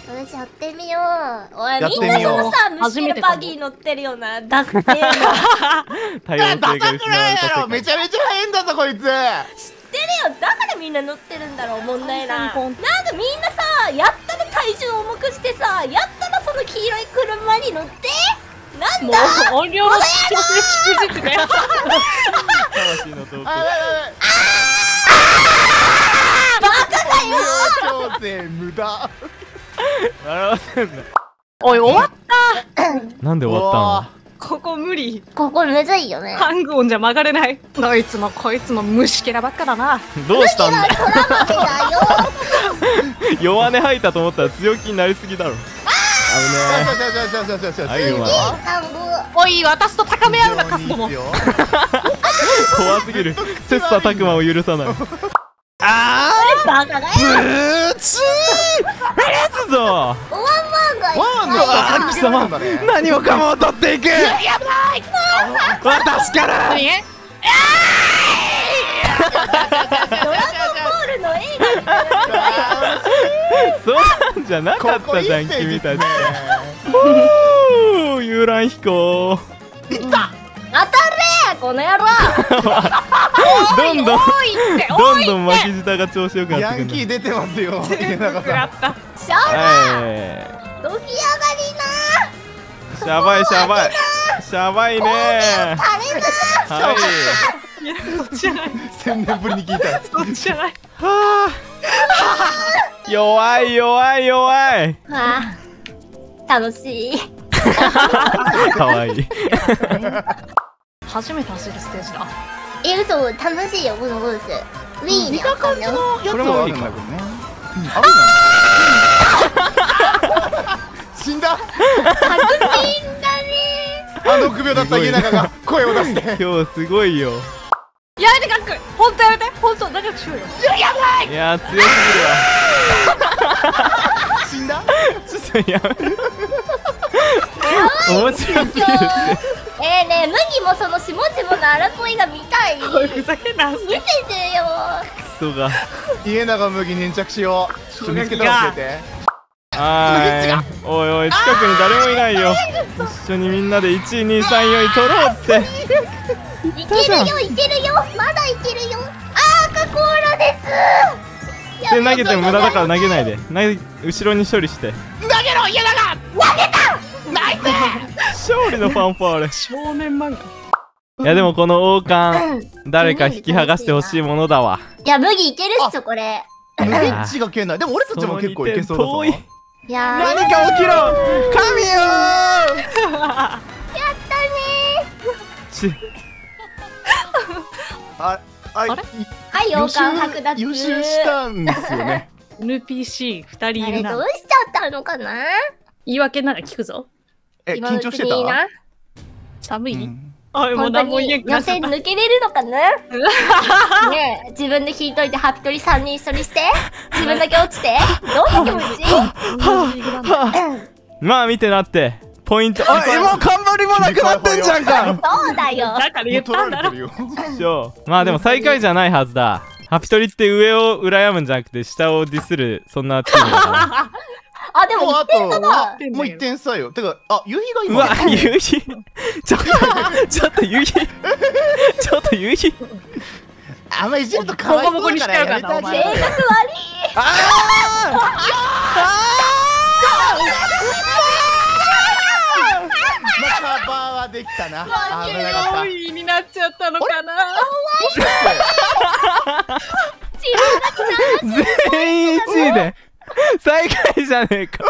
私やってみよう。おい、 やってみんなみようそのさ、虫けるバギー乗ってるよな。だって。 多様性が失われた世よ界。 めちゃめちゃ速いんだぞこいつ。 知ってるよ。だからみんな乗ってるんだろう、問題な。なんかみんなさ、やったら体重重くしてさ、やったらその黄色い車に乗って。なんだ。 もう音量の調整しくじってね。 魂のトーク。 バカだよ。 調整無駄。 笑わせんな。 おい、終わったなんで終わっここ無理。 ここむずいよね。 ハングオンじゃ曲がれない。どいつもこいつも虫けらばっかだな。 たの？どうしたんだよ。 トラマメだよ。 弱音吐いたと思ったら強気になりすぎだろ。危ねはいよ。 田んぼ。 おい、私と高め合うな、カストも。 怖すぎる。切磋琢磨を許さない。 バカがよ。 ブチー目立つぞ。 ワンワンがいっワンのぱい貴様何もかもを取っていく。やばい。私から何？ ドラゴンボールの映画。 そうなんじゃなかったじゃん君たち。遊覧飛行。 当たれこの野郎。 どんどんおいってどんどん巻き舌が調子よくなってくる。 ヤンキー出てますよ。家長食らさん。 った。 しゃはい。 どき上がりな。 シャバいシャバいシャバいね。 タレだ。 はいいや、そっちじゃない。 1000年ぶりに聞いた。 そっちじゃない。 はあ弱い弱い弱い。 わあ、楽しい。 かわいい。 初めて走るステージだ。 嘘、楽しいよこのコース。ウィー見ンた感じのやつはあるんだけどね。ある死んだ。 確認だね。 あの首をだった家長が声を出して。 今日すごいよ。 やめてガック。本当やめて。本当仲良くしようよ。 いやー強すぎるわ。 死んだ。 ちょっとやめる。面白すぎるって。 ねえ、麦もその下々の争いが見たい。 おい、ふざけんな。 見せてよ。 クソが。 家長麦粘着しよう。ちょっと見つけたら教えて。 はーい。おいおい近くに誰もいないよ。一緒にみんなで1位2位3位4位取ろうって。 いけるよいけるよ。まだいけるよ。赤コーラです。 で投げても無駄だから投げないで。後ろに処理して。 投げろ家長。 投げた。 ナイス。 勝利のファンファーレ。 少年漫画。 いやでもこの王冠誰か引き剥がしてほしいものだわ。 いや、麦いけるっしょこれ。 ムゲッチが消えない。でも俺たちも結構いけそうだぞ。 遠い。 いやー、 何か起きろ神よやったねちああれー。はい、王冠剥奪。 予習したんですよね。 NPC2 人あいるな。 れどうしちゃったのかな。 言い訳なら聞くぞ。 今緊張してた？ のうちにな。 寒い？ うんおい、もう本当何も言えんにくなっちゃった。 予選抜けれるのかな。ねえ、自分で引いといてハピトリ3人一緒にして自分だけ落ちてどんな気持ち。 まあ見てなってポイント。あもう冠もなくなってんじゃんか。 そうだよ。 だから言ったんだろ。 まあでも最下位じゃないはずだ。ハピトリって上を羨むんじゃなくて下をディスるそんなチームだからあ、でももうあ 1点差だ。 ともう1点差よ。てか夕日がう今。 わ夕日ちょっと夕日ちょっと夕日あんまいじるとかわいそうだからやめてあげ性格悪い。 て。まあカバーはできたな。危なかった。 4位になっちゃったのかな。 全員1位で最下位じゃねえか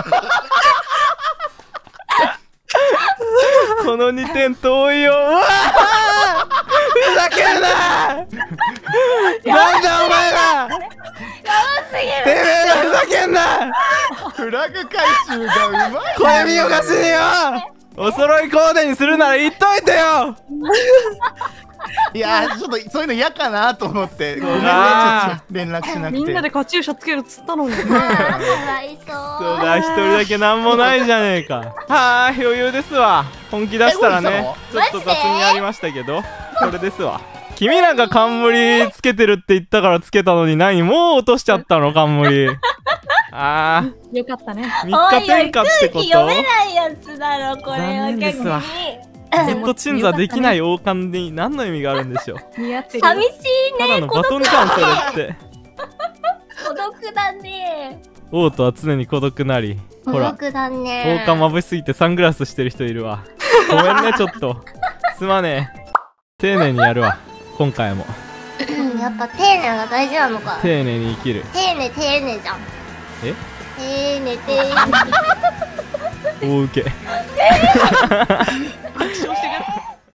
この2点遠いよ。うわふざけるななんだお前らてめえらふざけんなフラグ回収がうまい。 これ見よがしによお揃いコーデにするなら言っといてよ。 いやーちょっとそういうの嫌かなと思ってごめんね、ちょあっと連絡しなくて。 みんなでカチューシャつけるっつったのに。 あー、かわいそう。 そうだ一人だけなんもないじゃねえか。はあ余裕ですわ。本気出したらねちょっと雑にやりましたけどこれですわ。君らが冠つけてるって言ったからつけたのに何もう落としちゃったの冠。 あよかったね。 ー3日天下ってこおいおい空気読めと？ ないやつだろこれは残念ですわ逆に。 ずっと鎮座できない王冠に何の意味があるんでしょう。 似合ってるよ。 寂しいただねのバトンじゃんそれって。 孤独だね王とは常に孤独なり。 孤ほら独だね王冠眩しすぎてサングラスしてる人いるわ。ごめんねちょっとすまねえ。丁寧にやるわ今回も。 うんやっぱ丁寧が大事なのか丁寧に生きる。 丁寧じゃんえ丁寧大受け。 爆笑してる。